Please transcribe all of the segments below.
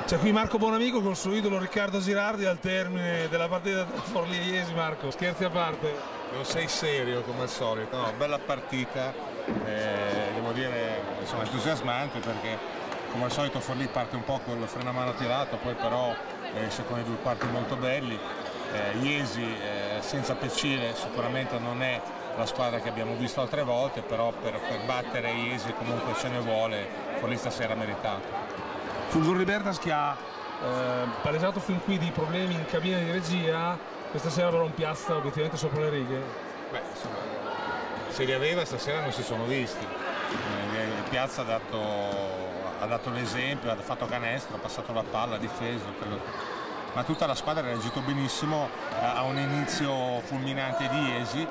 C'è qui Marco Bonamico con il suo idolo Riccardo Girardi al termine della partita tra Forlì e Jesi. Marco, scherzi a parte. Non sei serio come al solito, no, bella partita, devo dire insomma, entusiasmante perché come al solito Forlì parte un po' con il freno a mano tirato, poi però secondo i due quarti molto belli. Jesi senza Peccile sicuramente non è la squadra che abbiamo visto altre volte, però per battere Jesi comunque ce ne vuole, Forlì stasera ha meritato. Fulvio Ribertas che ha palesato fin qui dei problemi in cabina di regia, questa sera però un Piazza obiettivamente sopra le righe. Beh, insomma, se li aveva stasera non si sono visti. Piazza ha dato l'esempio, ha fatto canestro, ha passato la palla, ha difeso, ma tutta la squadra ha reagito benissimo a un inizio fulminante di Jesi.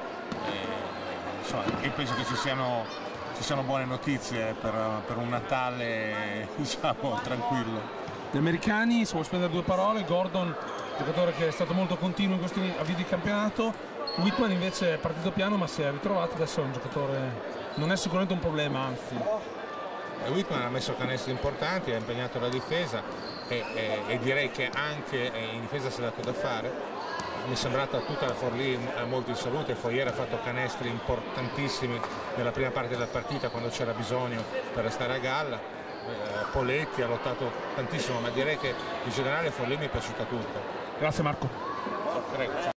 E penso che ci siano buone notizie per un Natale diciamo tranquillo. Gli americani, se vuoi spendere due parole, Gordon, giocatore che è stato molto continuo in questi avvii di campionato, Whitman invece è partito piano ma si è ritrovato, adesso è un giocatore, non è sicuramente un problema, anzi. Whitman ha messo canestri importanti, ha impegnato la difesa e direi che anche in difesa si è dato da fare. Mi è sembrata tutta la Forlì molto in salute, Foyer ha fatto canestri importantissimi nella prima parte della partita quando c'era bisogno per restare a galla, Poletti ha lottato tantissimo, ma direi che in generale Forlì mi è piaciuta tutta. Grazie Marco. Prego.